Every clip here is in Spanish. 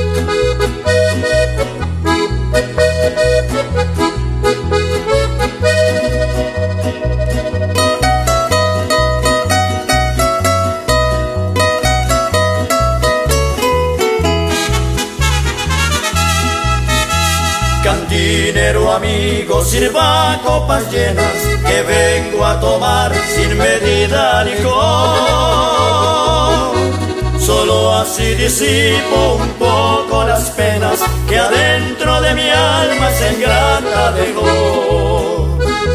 Cantinero amigo, sirva copas llenas, que vengo a tomar sin medida licor. Solo así disipo un poco las penas que adentro de mi alma se engrana de dolor.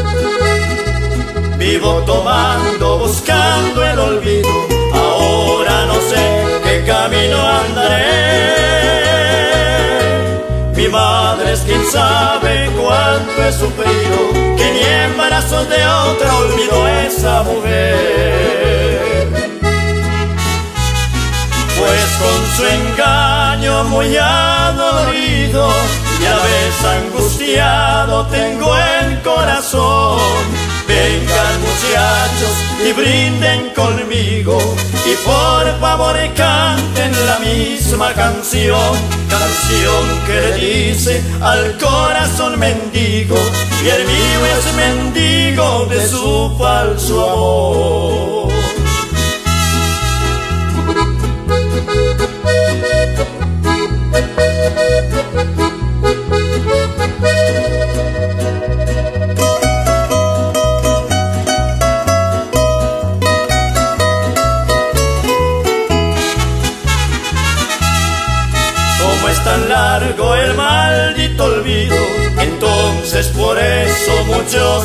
Vivo tomando, buscando el olvido, ahora no sé qué camino andaré. Mi madre es quien sabe cuánto he sufrido, que ni en brazos de otra olvidó esa mujer. Pues con su engaño muy adolorido y a la vez angustiado tengo el corazón. Vengan muchachos y brinden conmigo, y por favor canten la misma canción, canción que le dice al corazón mendigo, y el mío es mendigo de su falso amor. Tan largo el maldito olvido, entonces por eso mucho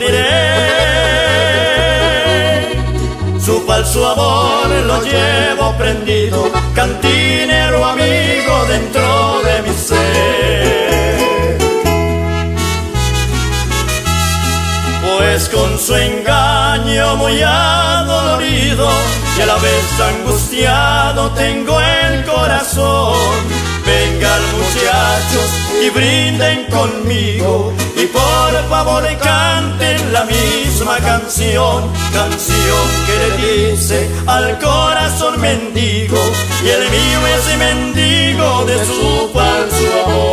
sufriré. Su falso amor lo llevo prendido, cantinero amigo, dentro de mi ser. Pues con su engaño muy adolorido y a la vez angustiado tengo el corazón. Vengan muchachos y brinden conmigo, y por favor canten la misma canción, canción que le dice al corazón mendigo, y el mío es mendigo de su falso amor.